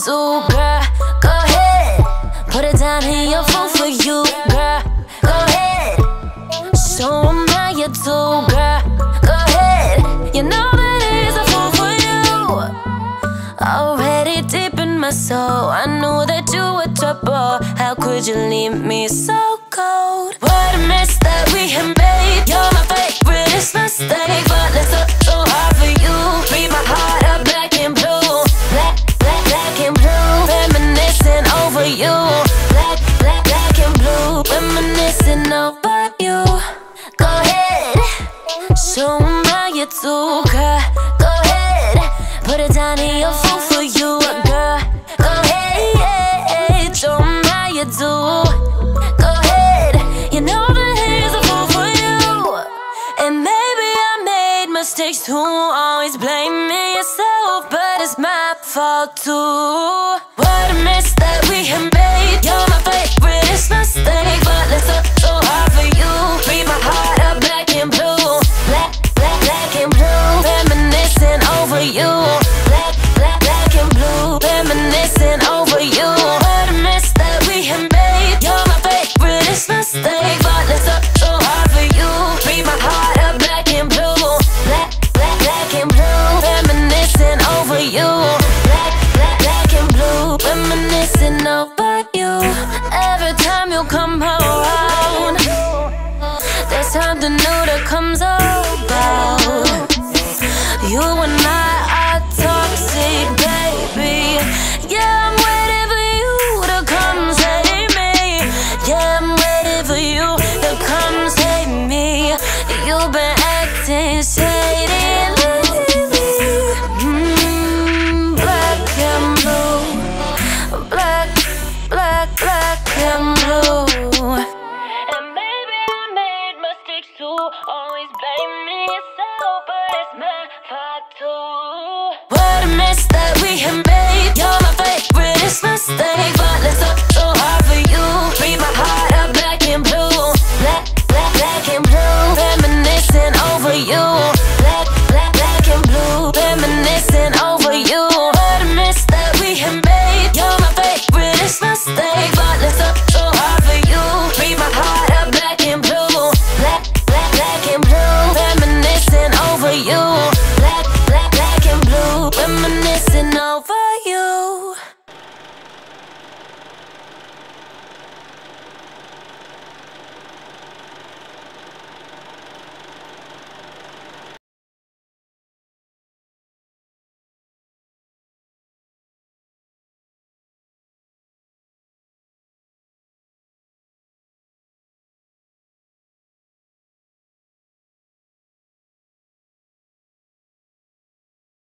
do, girl. Go ahead, put it down in your phone for you, girl. Go ahead, show 'em how you do, girl. Go ahead, you know that he's a fool for you. Already deep in my soul, I knew that you were trouble. How could you leave me so cold? What a mess that we have made. You're my favorite, it's mistake, but let's up so hard for you. Read my heart up black and blue, black and blue. Reminiscing over you, black and blue. Reminiscing over you. Go ahead, show 'em how you do, girl. Go ahead, put it down in your phone for you, girl. Go ahead, show 'em how you do. Go ahead, you know that he's a fool for you. And maybe I made mistakes too, always blaming yourself, but it's my fault too. What a mess that we have made. You're my favorite, it's mistake, but let's up so hard for you. Read my heart up black and blue, black and blue. Reminiscing over you, black and blue. Reminiscing over you. What a mess that we have made. You're my favorite, it's mistake, but let's up so hard for you. Read my heart up black and blue, black and blue. Reminiscing over you, black and blue. Reminiscing over you. Every time you come around, there's something new that comes about. You and I are toxic, baby. Yeah, I'm waiting for you to come save me. Yeah, I'm waiting for you to come save me. You've been acting shady lately. Black and blue, black and blue.